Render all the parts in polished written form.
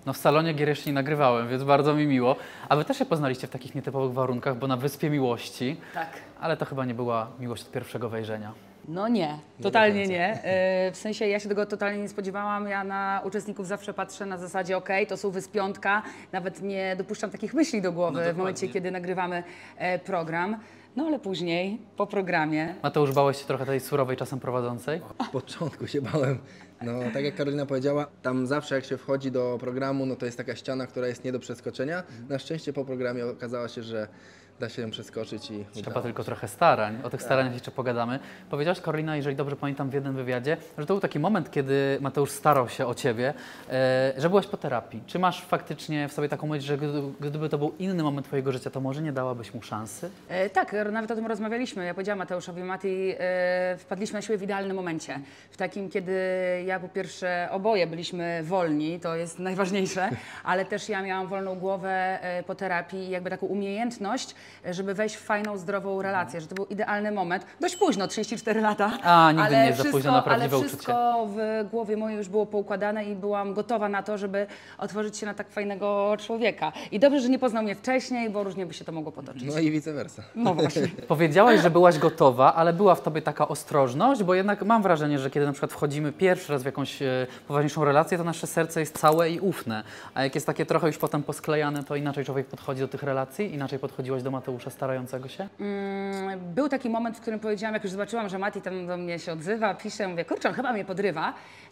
No w salonie gier jeszcze nie nagrywałem, więc bardzo mi miło. A wy też się poznaliście w takich nietypowych warunkach, bo na Wyspie Miłości. Tak. Ale to chyba nie była miłość od pierwszego wejrzenia. No nie, totalnie nie. W sensie ja się tego totalnie nie spodziewałam. Ja na uczestników zawsze patrzę na zasadzie okej, to są wyspiątka. Nawet nie dopuszczam takich myśli do głowy w momencie, kiedy nagrywamy program. No ale później, po programie... Mateusz, bałeś się trochę tej surowej czasem prowadzącej? W początku się bałem. No, tak jak Karolina powiedziała, tam zawsze jak się wchodzi do programu, no to jest taka ściana, która jest nie do przeskoczenia. Na szczęście po programie okazało się, że da się ją przeskoczyć i Trzeba tylko trochę starań. O tych staraniach jeszcze pogadamy. Powiedziałaś, Karolina, jeżeli dobrze pamiętam w jednym wywiadzie, że to był taki moment, kiedy Mateusz starał się o Ciebie, że byłaś po terapii. Czy masz faktycznie w sobie taką myśl, że gdyby to był inny moment Twojego życia, to może nie dałabyś mu szansy? Tak, nawet o tym rozmawialiśmy. Ja powiedziałam Mateuszowi, Mati, wpadliśmy na siebie w idealnym momencie. W takim, kiedy ja po pierwsze oboje byliśmy wolni, to jest najważniejsze, ale też ja miałam wolną głowę po terapii i jakby taką umiejętność, żeby wejść w fajną, zdrową relację, że to był idealny moment. Dość późno, 34 lata. A, nigdy nie jest za późno na prawdziwe uczucie. Ale wszystko w głowie mojej już było poukładane i byłam gotowa na to, żeby otworzyć się na tak fajnego człowieka. I dobrze, że nie poznał mnie wcześniej, bo różnie by się to mogło potoczyć. No i vice versa. No właśnie. Powiedziałaś, że byłaś gotowa, ale była w Tobie taka ostrożność, bo jednak mam wrażenie, że kiedy na przykład wchodzimy pierwszy raz w jakąś poważniejszą relację, to nasze serce jest całe i ufne. A jak jest takie trochę już potem posklejane, to inaczej człowiek podchodzi do tych relacji? Inaczej podchodziłaś do Mateusza starającego się? Był taki moment, w którym powiedziałam, jak już zobaczyłam, że Mati tam do mnie się odzywa, pisze, mówię, kurczę, on chyba mnie podrywa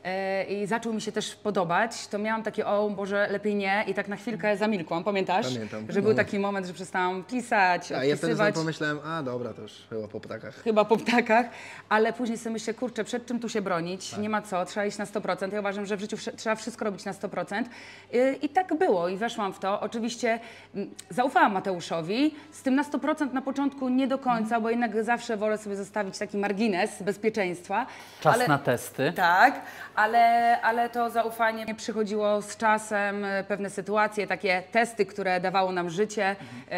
i zaczął mi się też podobać, to miałam takie, o Boże, lepiej nie i tak na chwilkę zamilkłam, pamiętasz? Pamiętam. Że był taki moment, że przestałam pisać, A ja wtedy sobie odpisywać. pomyślałem, a dobra, to już chyba po ptakach. Chyba po ptakach, ale później sobie myślę, kurczę, przed czym tu się bronić? Nie ma co, trzeba iść na 100%. Ja uważam, że w życiu trzeba wszystko robić na 100%. I tak było i weszłam w to. Oczywiście zaufałam Mateuszowi, z tym na 100% na początku nie do końca, bo jednak zawsze wolę sobie zostawić taki margines bezpieczeństwa. Czas na testy. Tak, ale to zaufanie przychodziło z czasem, pewne sytuacje, takie testy, które dawało nam życie,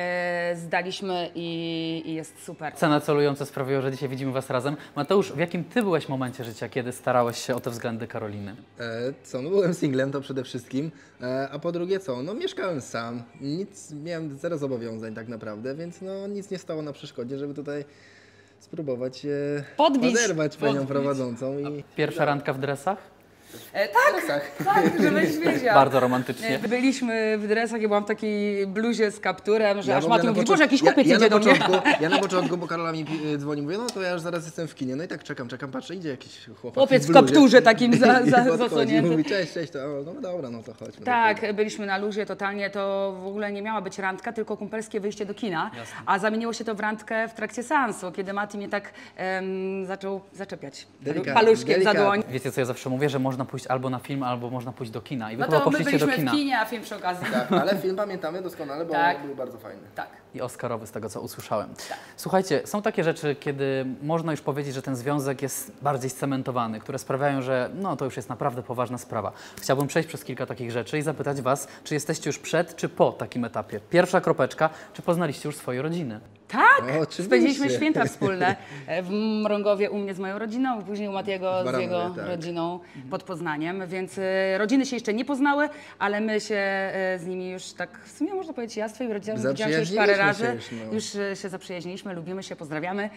zdaliśmy i jest super. Cele celujące sprawiło, że dzisiaj widzimy Was razem. Mateusz, w jakim Ty byłeś momencie życia, kiedy starałeś się o te względy Karoliny? No byłem singlem, to przede wszystkim, a po drugie co, no mieszkałem sam, miałem zero zobowiązań tak naprawdę, więc no nic nie stało na przeszkodzie, żeby tutaj spróbować poderwać panią prowadzącą. Pierwsza randka w dresach? Tak, żebyś wiedział. Bardzo romantycznie. Byliśmy w dresach, ja byłam w takiej bluzie z kapturem, że Ja aż w ogóle Mati na mówi, początku- Boże, jakiś chłopiec idzie do mnie. Ja na początku, bo Karola mi dzwoni, mówię, no to ja już zaraz jestem w kinie. No i tak czekam, patrzę, idzie jakiś chłopak Chłopiec w bluzie. kapturze takim I podchodzi, zasłonięty. mówi, cześć, to no dobra, no to chodźmy. Tak, byliśmy na luzie totalnie, to w ogóle nie miała być randka, tylko kumpelskie wyjście do kina, a zamieniło się to w randkę w trakcie seansu, kiedy Mati mnie tak zaczął zaczepiać paluszkiem za dłoń. Wiecie, co ja zawsze mówię, że można pójść albo na film, albo można pójść do kina. I wy No chyba to my poszliście do byliśmy kina. w kinie, a film przy okazji. Tak, ale film pamiętamy doskonale, bo Tak. był bardzo fajny. Tak. I oscarowy, z tego co usłyszałem. Słuchajcie, są takie rzeczy, kiedy można już powiedzieć, że ten związek jest bardziej scementowany, które sprawiają, że no to już jest naprawdę poważna sprawa. Chciałbym przejść przez kilka takich rzeczy i zapytać Was, czy jesteście już przed, czy po takim etapie? Pierwsza kropeczka, czy poznaliście już swoje rodziny? Tak, Oczywiście. spędziliśmy święta wspólne w Mrągowie u mnie z moją rodziną, później u Matiego z Baranowie, jego tak. rodziną pod Poznaniem, więc rodziny się jeszcze nie poznały, ale my się z nimi już tak, w sumie można powiedzieć, ja z twoimi rodzinami widziałam się już parę razy, Zaprzyjaźniliśmy się już się zaprzyjaźniliśmy, lubimy się, pozdrawiamy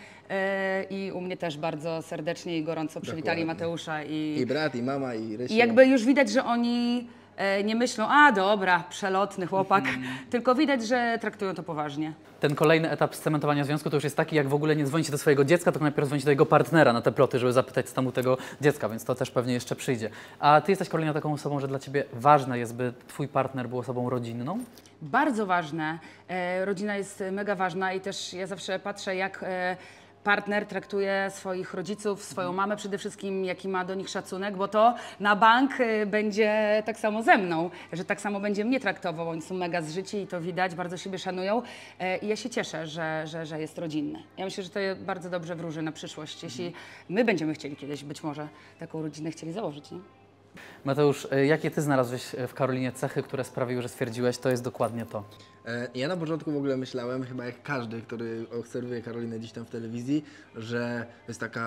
i u mnie też bardzo serdecznie i gorąco przywitali Dokładnie. Mateusza I brat, i mama, i Rysiu. i jakby już widać, że oni nie myślą, a dobra, przelotny chłopak, tylko widać, że traktują to poważnie. Ten kolejny etap scementowania związku to już jest taki, jak w ogóle nie dzwonicie do swojego dziecka, tylko najpierw dzwonicie do jego partnera na te ploty, żeby zapytać stanu tego dziecka, więc to też pewnie jeszcze przyjdzie. A Ty jesteś, Karolina, taką osobą, że dla Ciebie ważne jest, by Twój partner był osobą rodzinną? Bardzo ważne. Rodzina jest mega ważna i też ja zawsze patrzę, jak partner traktuje swoich rodziców, swoją mamę przede wszystkim, jaki ma do nich szacunek, bo to na bank będzie tak samo ze mną, że tak samo będzie mnie traktował. Oni są mega zżyci i to widać, bardzo siebie szanują i ja się cieszę, że jest rodzinny. Ja myślę, że to bardzo dobrze wróży na przyszłość, jeśli my będziemy chcieli kiedyś być może taką rodzinę chcieli założyć. Nie? Mateusz, jakie Ty znalazłeś w Karolinie cechy, które sprawiły, że stwierdziłeś, to jest dokładnie to? Ja na początku w ogóle myślałem, chyba jak każdy, który obserwuje Karolinę gdzieś tam w telewizji, że jest taka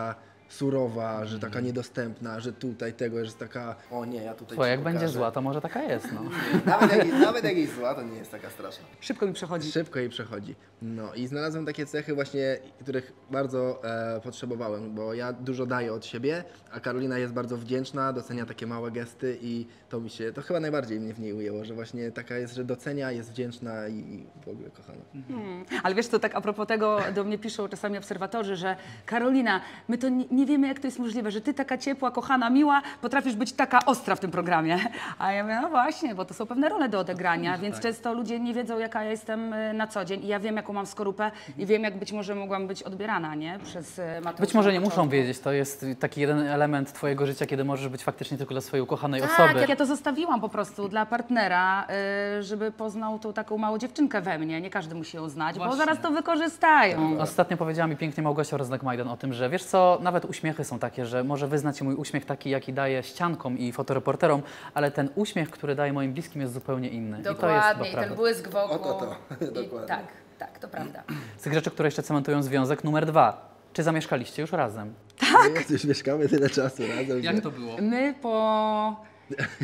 surowa, że taka niedostępna, że tutaj tego, że jest taka, o nie, ja tutaj Słuchaj, ci jak będzie pokażę. zła, to może taka jest, no. Nawet jak jest zła, to nie jest taka straszna. Szybko mi przechodzi. Szybko jej przechodzi. No i znalazłem takie cechy właśnie, których bardzo potrzebowałem, bo ja dużo daję od siebie, a Karolina jest bardzo wdzięczna, docenia takie małe gesty i to chyba najbardziej mnie w niej ujęło, że właśnie taka jest, że docenia, jest wdzięczna i w ogóle kochana. Ale wiesz co, tak a propos tego, do mnie piszą czasami obserwatorzy, że Karolina, my to nie wiemy, jak to jest możliwe, że ty taka ciepła, kochana, miła, potrafisz być taka ostra w tym programie. A ja mówię, no właśnie, bo to są pewne role do odegrania, więc często ludzie nie wiedzą, jaka ja jestem na co dzień i ja wiem, jaką mam skorupę i wiem, jak być może mogłam być odbierana, nie? Przez Mateusza. Być może nie na muszą początku. wiedzieć, to jest taki jeden element twojego życia, kiedy możesz być faktycznie tylko dla swojej ukochanej Tak, osoby. ja to zostawiłam po prostu dla partnera, żeby poznał tą taką małą dziewczynkę we mnie. Nie każdy musi ją znać, bo Właśnie. zaraz to wykorzystają. Ostatnio powiedziała mi pięknie Małgosia Roznak-Majdan o tym, że wiesz co, nawet uśmiechy są takie, że może wyznać się mój uśmiech taki, jaki daję ściankom i fotoreporterom, ale ten uśmiech, który daję moim bliskim jest zupełnie inny. I to jest Dokładnie, chyba i ten prawda. błysk wokół. Oto to, I dokładnie. tak, tak, to prawda. Z tych rzeczy, które jeszcze cementują związek, numer 2. Czy zamieszkaliście już razem? Tak. Już mieszkamy tyle czasu razem, że... było? My po...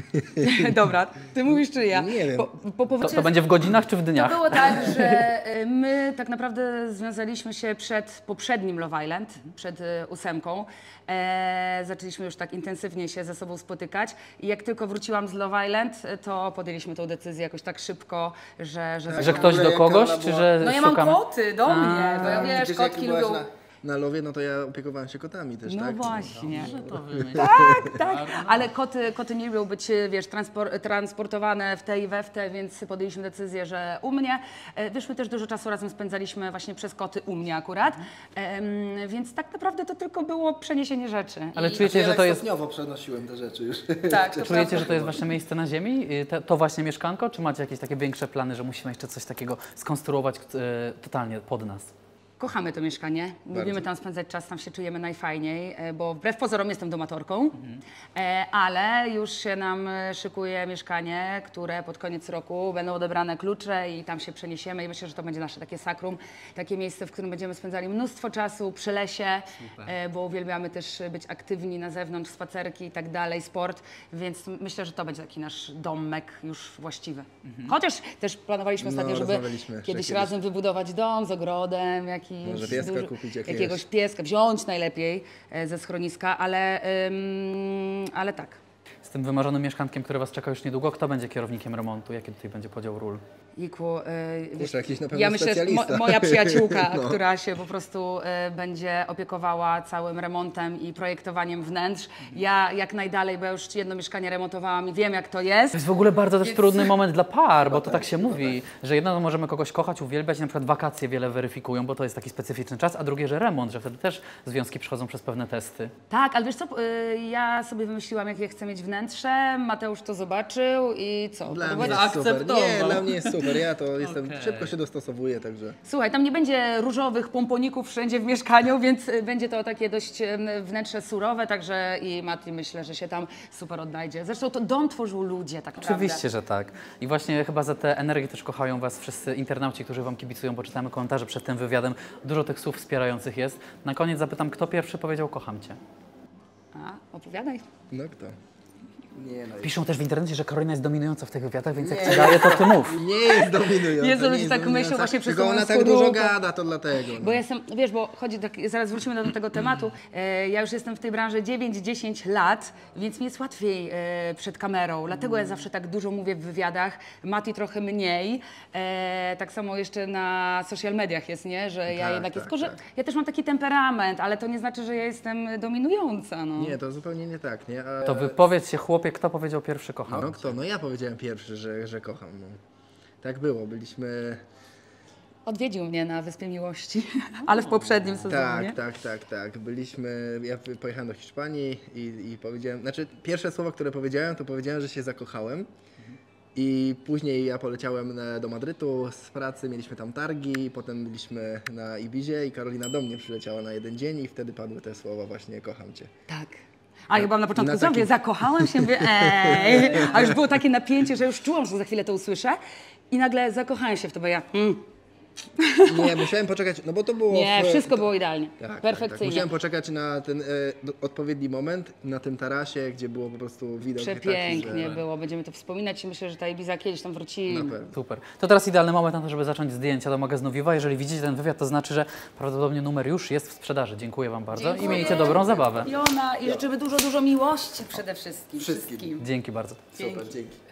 Dobra, ty mówisz czy ja? Nie wiem. Po powrocie To będzie w godzinach czy w To dniach? było tak, że my tak naprawdę związaliśmy się przed poprzednim Love Island, przed 8. Zaczęliśmy już tak intensywnie się ze sobą spotykać i jak tylko wróciłam z Love Island, to podjęliśmy tą decyzję jakoś tak szybko, że Że ktoś do kogoś, czy że No ja mam szukamy? koty do mnie, bo ja wiesz, Przecież jak kotki byłaś lubią... Na Lowie, no to ja opiekowałem się kotami też, No tak? właśnie. To wymyśl. Tak, ale koty nie lubią być, wiesz, transportowane w te i we w te, więc podjęliśmy decyzję, że u mnie. Wiesz, my też dużo czasu razem spędzaliśmy właśnie przez koty u mnie akurat, więc tak naprawdę to tylko było przeniesienie rzeczy. Ale I- czujecie, że to jest... stopniowo przenosiłem te rzeczy już. Tak, to Czujecie, że to jest wasze miejsce na ziemi? To właśnie mieszkanko? Czy macie jakieś takie większe plany, że musimy jeszcze coś takiego skonstruować totalnie pod nas? Kochamy to mieszkanie, lubimy tam spędzać czas, tam się czujemy najfajniej, bo wbrew pozorom jestem domatorką, ale już się nam szykuje mieszkanie, które pod koniec roku będą odebrane klucze i tam się przeniesiemy i myślę, że to będzie nasze takie sakrum, takie miejsce, w którym będziemy spędzali mnóstwo czasu przy lesie, bo uwielbiamy też być aktywni na zewnątrz, spacerki i tak dalej, sport, więc myślę, że to będzie taki nasz domek już właściwy. Chociaż też planowaliśmy ostatnio, żeby rozmawialiśmy, że kiedyś kiedyś- razem wybudować dom z ogrodem, jakiś Może pieska kupić jakiegoś. jakiegoś pieska, wziąć najlepiej ze schroniska, ale tak. Z tym wymarzonym mieszkankiem, które was czeka już niedługo, kto będzie kierownikiem remontu? Jaki tutaj będzie podział ról? Iku, wiesz, jakiś na pewno ja myślę, że specjalista. moja przyjaciółka, No. która się po prostu będzie opiekowała całym remontem i projektowaniem wnętrz. Ja jak najdalej, bo ja już jedno mieszkanie remontowałam i wiem, jak to jest. To jest w ogóle bardzo też trudny moment dla par, bo to tak się mówi, że jedno możemy kogoś kochać, uwielbiać, na przykład wakacje wiele weryfikują, bo to jest taki specyficzny czas, a drugie, że remont, że wtedy też związki przechodzą przez pewne testy. Tak, ale wiesz co, ja sobie wymyśliłam, jakie chcę mieć wnętrze, Mateusz to zobaczył i co? Dla Podoba mnie ci się? jest super. Zaakceptował. Nie, dla mnie jest super. Ja to jestem, Okej. szybko się dostosowuję, także... Słuchaj, tam nie będzie różowych pomponików wszędzie w mieszkaniu, więc będzie to takie dość wnętrze surowe, także i Mati myślę, że się tam super odnajdzie. Zresztą to dom tworzą ludzie tak naprawdę. Oczywiście, że tak. I właśnie chyba za te energię też kochają was wszyscy internauci, którzy wam kibicują, bo czytamy komentarze przed tym wywiadem. Dużo tych słów wspierających jest. Na koniec zapytam, kto pierwszy powiedział kocham cię? A, opowiadaj. No kto? Nie, no Piszą też w internecie, że Karolina jest dominująca w tych wywiadach, więc jak ci daje, to ty mów. nie jest dominująca. Jezu, nie ludzie jest tak myślą dominująca, właśnie przez tylko tą ona tak skorupę. dużo gada, to dlatego. No. Bo ja jestem, wiesz, bo chodzi tak, zaraz wrócimy do tego tematu. Ja już jestem w tej branży 9-10 lat, więc mi jest łatwiej przed kamerą. Dlatego ja zawsze tak dużo mówię w wywiadach, Mati trochę mniej. Tak samo jeszcze na social mediach jest, nie? Że ja Tak, jednak tak, jest, że tak. ja też mam taki temperament, ale to nie znaczy, że ja jestem dominująca. No. Nie, to zupełnie nie tak, nie? A... To wypowiedz się, chłopie, kto powiedział pierwszy kocham? No kto? No ja powiedziałem pierwszy, że kocham. No. Tak byliśmy... Odwiedził mnie na Wyspie Miłości, ale w poprzednim sezonie. Tak. Ja pojechałem do Hiszpanii i powiedziałem, znaczy pierwsze słowo, które powiedziałem, to powiedziałem, że się zakochałem. I później ja poleciałem do Madrytu z pracy, mieliśmy tam targi, potem byliśmy na Ibizie i Karolina do mnie przyleciała na jeden dzień i wtedy padły te słowa właśnie kocham cię. Tak. A ja byłam na początku, Na co mówię, zakochałam się, mówię, a już było takie napięcie, że już czułam, że za chwilę to usłyszę i nagle zakochałam się w to, bo ja, Nie, musiałem poczekać, no bo to było... Nie, wszystko było idealnie. Tak. Perfekcyjnie. Musiałem poczekać na ten odpowiedni moment, na tym tarasie, gdzie było po prostu widok Przepięknie taki, że... było, będziemy to wspominać i myślę, że ta Ibiza kiedyś tam wróci. Na pewno. Super. To teraz idealny moment na to, żeby zacząć zdjęcia do magazynu Viva. Jeżeli widzicie ten wywiad, to znaczy, że prawdopodobnie numer już jest w sprzedaży. Dziękuję Wam bardzo i miejcie dobrą zabawę. Jona i życzymy dużo miłości przede wszystkim. Wszystkim. Dzięki bardzo. Super, dzięki.